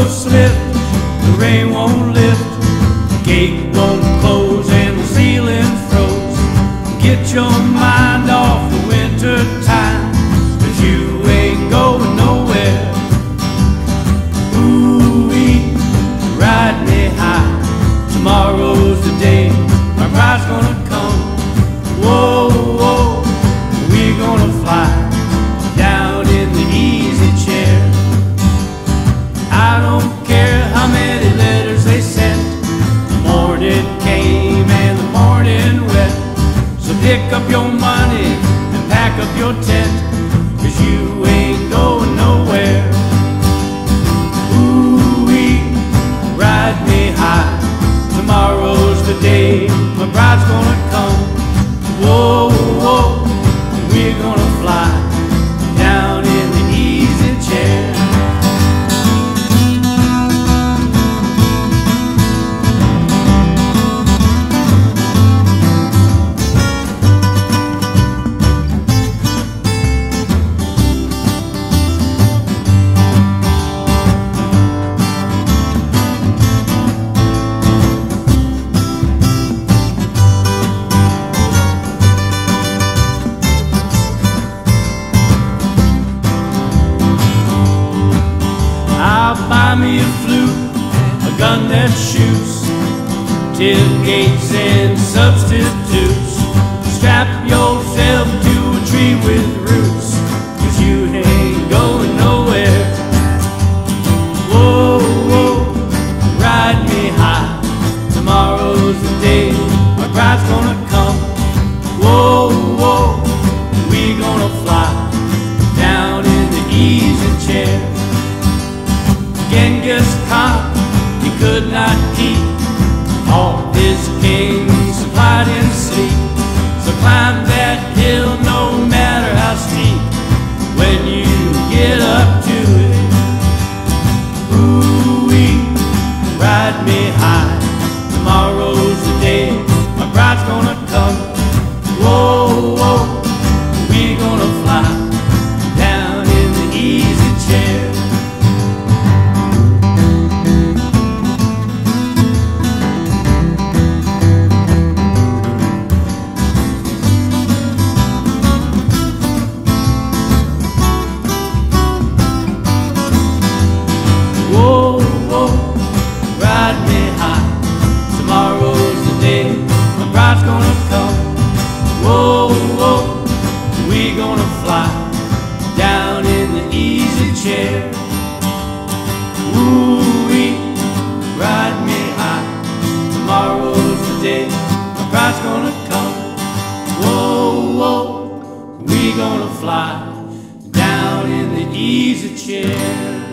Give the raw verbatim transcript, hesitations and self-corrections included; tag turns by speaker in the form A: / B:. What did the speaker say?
A: slip, the rain won't lift, the gate won't close, and the ceiling froze. Get your mind off the winter time, 'cause you ain't going nowhere. Ooh-wee, ride me high. Tomorrow's the day my bride's gonna come. Whoa, whoa, we're gonna fly down in the easy chair. I don't care how many letters they sent, the morning came and the morning went. So pick up your money and pack up your tent, 'cause you ain't going nowhere. Ooh-wee, ride me high. Tomorrow's the day my bride's gonna come. Whoa, whoa, we're gonna fly down in the easy chair. Buy me a flute, a gun that shoots, tailgates and substitutes. Strap yourself to a tree with roots, 'cause you ain't going nowhere. Whoa, whoa, ride me high. Tomorrow's the day my bride's gonna come. Whoa, whoa, we gonna fly down in the easy chair. Genghis Khan, he could not keep all his kings supplied in sleep. So climb that hill no matter how steep, when you get up to it. Ooh-wee, ride me high. Tomorrow's the day my bride's gonna come. Whoa, whoa, we gonna fly down in the easy chair. Bride's gonna come. Whoa, whoa, we gonna fly down in the easy chair. Ooh-wee, ride me high. Tomorrow's the day my bride's gonna come. Whoa, whoa, we gonna fly down in the easy chair.